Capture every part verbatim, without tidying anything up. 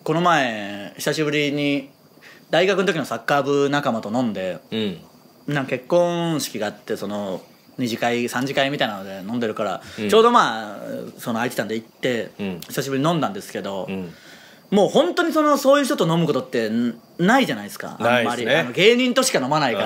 この前久しぶりに大学の時のサッカー部仲間と飲んで、うん、なんか結婚式があって、そのに次会さん次会みたいなので飲んでるから、うん、ちょうどまあその空いてたんで行って、うん、久しぶりに飲んだんですけど、うん、もう本当にそのそういう人と飲むことってないじゃないですか。あんまり、ね、あの芸人としか飲まないから、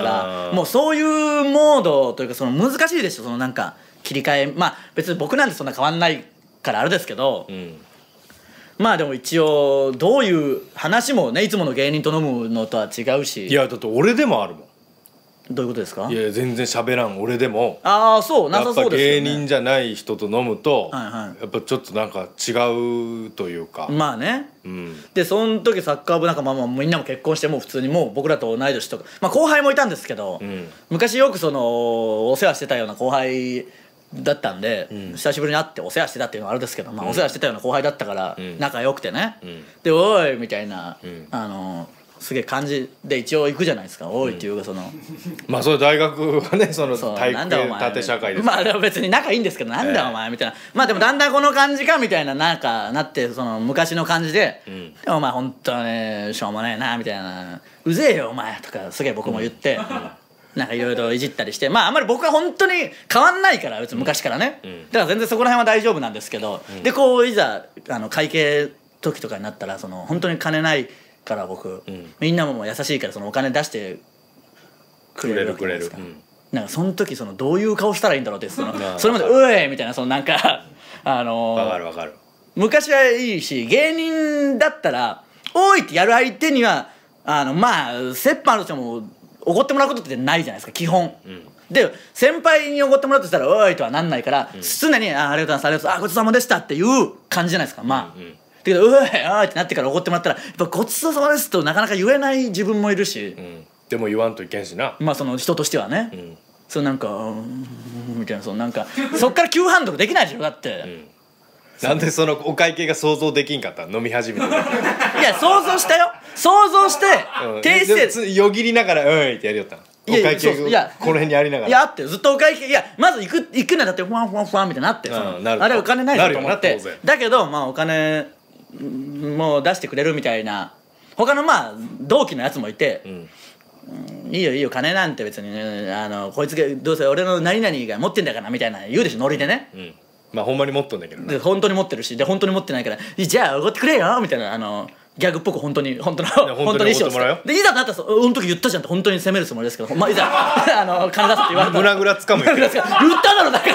もうそういうモードというか、その難しいでしょ、そのなんか切り替え。まあ別に僕なんてそんな変わんないからあれですけど、うん、まあでも一応どういう話もね、いつもの芸人と飲むのとは違うし。 いやだって俺でもあるもん。 どういうことですか？ いや全然喋らん俺でも。 ああそう、なさそうですよね。 やっぱ芸人じゃない人と飲むと、はいはい、やっぱちょっとなんか違うというか。 まあね、うん、でその時サッカー部仲間もみんなも結婚して、もう普通にもう僕らと同い年とか、まあ後輩もいたんですけど、うん、昔よくそのお世話してたような後輩だったんで、うん、久しぶりに会ってお世話してたっていうのはあれですけど、まあ、お世話してたような後輩だったから仲良くてね、うん、でおいみたいな、うん、あのすげえ感じで一応行くじゃないですか。おいっていうかその、うん、 まあそれ大学はね、その体育縦社会ですから、まあ別に仲いいんですけど、なんだお前みたいな、まあでもだんだんこの感じかみたいな、なんかなって、その昔の感じで、うん、でもお前本当はねしょうもねえなみたいな、うぜえよお前とかすげえ僕も言って、うんうん、なんかいろいろいじったりして、まああんまり僕は本当に変わんないから、別に昔からね、うん、だから全然そこら辺は大丈夫なんですけど、うん、でこういざあの会計時とかになったら、その本当に金ないから僕、うん、みんなも優しいからそのお金出してくれるわけじゃないですか。なんかその時そのどういう顔したらいいんだろうって、そのそれまで「うえ!」みたいな、そのなんかあの分かる分かる、昔はいいし、芸人だったら「おい!」ってやる相手にはあのまあ折半の人も怒ってもらうことってないじゃないですか基本、うん、で先輩に怒ってもらうとしたら「おい!」とはなんないから、うん、常に「あありがとうございます、ありがとうございます、あごちそうさまでした」っていう感じじゃないですか。まあ、うんうん、だけど「うえ!」ってなってから怒ってもらったら、やっぱ「ごちそうさまです」となかなか言えない自分もいるし、うん、 でも言わんといけんしな、 まあその人としてはね、うん、そうなんかみたいな、そのなんかそっから急ハンドルできないでしょだって、 うん、なんでそのお会計が想像できんかった？飲み始めていや想像したよ、想像して、 うん、低姿勢よぎりながら「うん」ってやりよったの。お会計この辺にありながら、 いやあってずっとお会計、いやまず行く行くなだってフワンフワンフワンみたいになって、そのあれお金ないぞと思って、だけどまあお金もう出してくれるみたいな他のまあ同期のやつもいて、うんうん、いいよいいよ金なんて別に、ね、あのこいつがどうせ俺の何々が持ってんだからみたいな言うでしょ、ノリでね、うん、 まあほんまに持っとんだけどね、 で本当に持ってるし、で本当に持ってないから「じゃあおごってくれよ」みたいな、あのギャグっぽく本当に本当の本当に衣装してでいざとなったら「その時言ったじゃん」って本当に責めるつもりですけど、まあいざあの金出すって言われたら胸ぐらつかむ言っただろだからって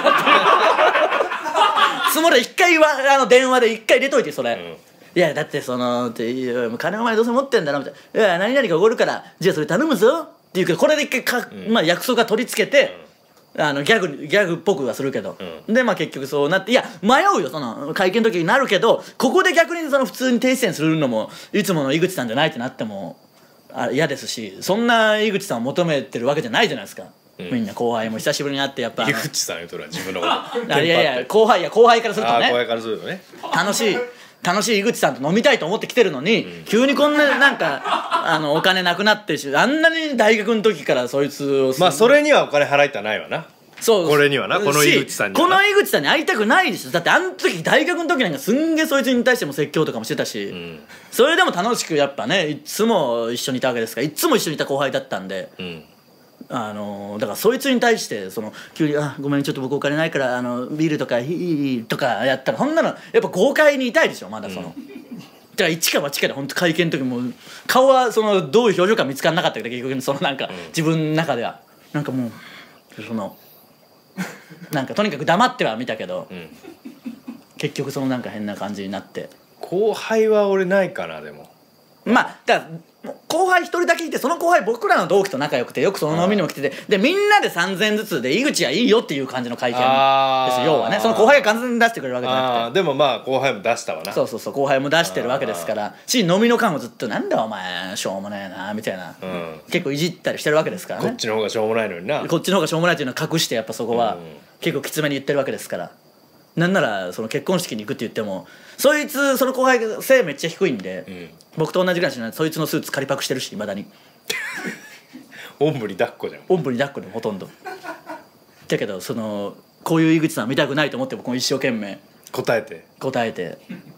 つもりで一回はあの電話で一回入れといて、それ、うん、いやだってそのって金お前どうせ持ってんだろみたいな、いや何々がおごるからじゃあそれ頼むぞっていうけど、これで一回か、うん、まあ約束が取り付けて、うん、あのギャグギャグっぽくはするけど、うん、でまあ結局そうなって、いや迷うよ、その会見の時になるけど、ここで逆にその普通に停止線するのもいつもの井口さんじゃないってなっても嫌ですし、そんな井口さんを求めてるわけじゃないじゃないですか、うん、みんな後輩も久しぶりに会って、やっぱ井口さん言うとるわ自分のこといやいや後輩や後輩からするとね、 後輩からするとね楽しい楽しい井口さんと飲みたいと思って来てるのに、うん、急にこんななんかあのお金なくなってし、あんなに大学の時からそいつをまあそれにはお金払いたないわな。そうこれにはな、この井口さんにはこの井口さんに会いたくないでしょ。だってあの時大学の時なんかすんげえそいつに対しても説教とかもしてたし、うん、それでも楽しくやっぱねいつも一緒にいたわけですから、いつも一緒にいた後輩だったんで、うん、あのだからそいつに対してその急に「あごめんちょっと僕お金ないからあのビールとかいい」とかやったら、そんなのやっぱ豪快にいたいでしょまだその、うん、だから一か八かで本当会見の時も顔はそのどういう表情か見つからなかったけど、結局そのなんか、うん、自分の中ではなんかもうそのなんかとにかく黙っては見たけど、うん、結局そのなんか変な感じになって。 後輩は俺ないかな。でもまあだから後輩一人だけいて、その後輩僕らの同期と仲良くてよくその飲みにも来てて、でみんなでさんぜんえんずつで井口はいいよっていう感じの会見です。要はねその後輩が完全に出してくれるわけじゃなくて、 でもまあ後輩も出したわな。 そうそうそう後輩も出してるわけですからし、飲みの間もずっと「なんだお前しょうもねえな」みたいな、うん、結構いじったりしてるわけですからね。 こっちの方がしょうもないのにな。 こっちの方がしょうもないっていうのは隠して、やっぱそこは結構きつめに言ってるわけですから。なんならその結婚式に行くって言っても、そいつその後輩が背めっちゃ低いんで、うん、僕と同じぐらいしない、そいつのスーツ借りパクしてるし、いまだにおんぶに抱っこじゃん。 おんぶに抱っこでもほとんどだけどそのこういう井口さん見たくないと思って僕も一生懸命答えて答えて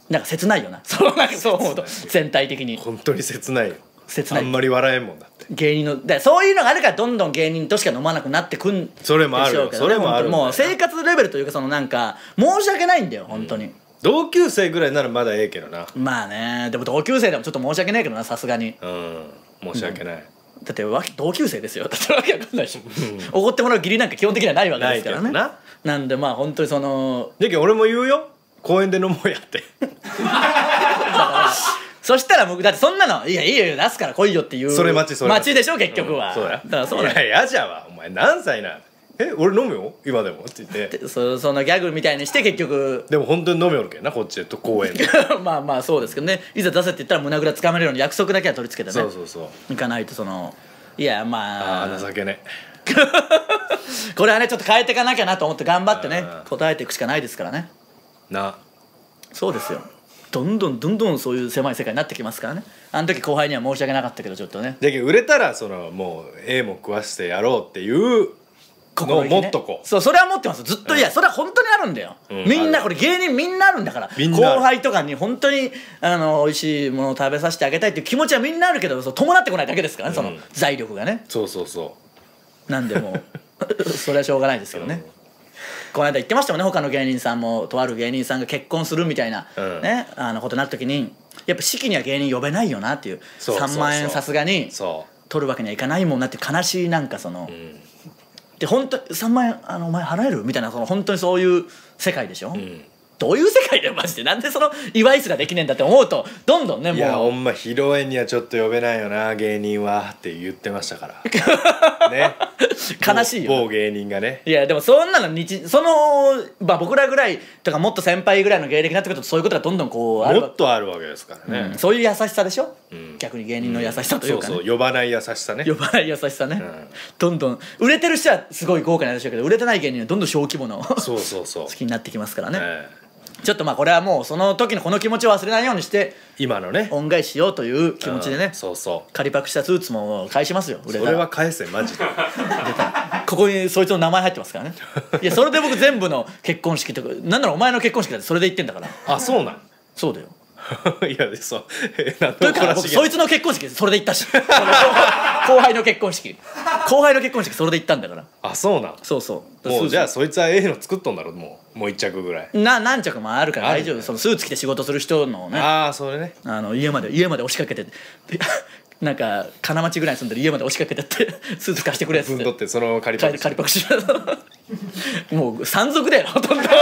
なんか切ないよな。そうなんかそう思うと全体的に本当に切ないよ。 切ない。 あんまり笑えんもんだって。 芸人のだからそういうのがあるからどんどん芸人としか飲まなくなってくんでしょうけどね。 それもあるよ。それもある。 もう生活レベルというかそのなんか申し訳ないんだよ本当に、うん、 同級生ぐらいならまだええけどな。まあね、でも同級生でもちょっと申し訳ないけどな、さすがに。 うん申し訳ない、うん、 だってわ同級生ですよ。だってわけわかんないしおごってもらう義理なんか基本的にはないわけですからね。ななんでまあ本当にそのじゃけ俺も言うよ、公園で飲もうやってだからそしたら僕だってそんなのいやいいよ出すから来いよっていうそれ待ちそれ待ちでしょ結局は、 うん、そうやだからそうだいややじゃわお前何歳なえ俺飲むよ今でもって言ってそ, そのギャグみたいにして結局でも本当に飲めよるけんなこっちでと公園でまあまあそうですけどね、いざ出せって言ったら胸ぐらつかめるように約束だけは取り付けてねそうそうそう行かないとそのいやまああ情けねこれはねちょっと変えていかなきゃなと思って頑張ってね答えていくしかないですからね。 なそうですよ、どんどんどんどんそういう狭い世界になってきますからね。あの時後輩には申し訳なかったけどちょっとねだけど売れたらそのもうええもん食わしてやろうっていうのを持っとこう、 そうそれは持ってますずっと、いやそれは本当にあるんだよ、みんなこれ芸人みんなあるんだから、後輩とかに本当にあの美味しいものを食べさせてあげたいっていう気持ちはみんなあるけど、そう伴ってこないだけですからね、その財力がね。 そうそうそうなんでもうそれはしょうがないですけどね。この間言ってましたもんね、他の芸人さんも、とある芸人さんが結婚するみたいな、うん、ね、あのことになった時にやっぱ式には芸人呼べないよなっていう、さんまんえんさすがに取るわけにはいかないもんなって悲しい、なんかその、うん、で本当さんまんえんあのお前払えるみたいな、その本当にそういう世界でしょ、うん、どういう世界だよマジで。なんでその祝いすらできねえんだって思うとどんどんねもういやほんま披露宴にはちょっと呼べないよな芸人はって言ってましたからね悲しいよ某芸人がね。 いやでもそんなの日その、まあ、僕らぐらいとかもっと先輩ぐらいの芸歴になってくるとそういうことがどんどんこうあるもっとあるわけですからね、 うん、そういう優しさでしょ、うん、逆に芸人の優しさというか、ね、 うん、そうそう呼ばない優しさね、 呼ばない優しさね、うん、どんどん売れてる人はすごい豪華な優しさだけど売れてない芸人はどんどん小規模のそうそうそう好きになってきますからね、 えーちょっとまあこれはもうその時のこの気持ちを忘れないようにして今のね恩返ししようという気持ちでね、 うん、そうそう仮パクしたスーツも返しますよ。 売れたらそれは返せマジで出たここにそいつの名前入ってますからねいやそれで僕全部の結婚式とかなんならお前の結婚式だってそれで言ってんだから。 あそうなんそうだよいやそうえなんというか僕そいつの結婚式それで行ったし後輩の結婚式後輩の結婚式それで行ったんだから。 あそうなん。 そうそうもうじゃあそいつはええの作っとんだろうもうもう一着ぐらいな何着もあるから大丈夫、ね、そのスーツ着て仕事する人のねああそれねあの家まで家まで押しかけてなんか金町ぐらいに住んでる家まで押しかけてってスーツ貸してくれっつって分取ってその仮パク仮パクしもう山賊だよほとんど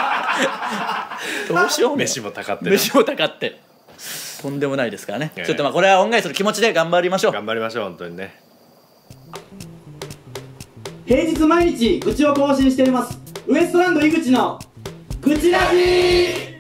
どうしよう飯もたかって飯もたかってとんでもないですからね、えー、ちょっとまあこれは恩返しする気持ちで頑張りましょう頑張りましょう本当にね。 平日毎日愚痴を更新していますウエストランド井口の愚痴ラジー。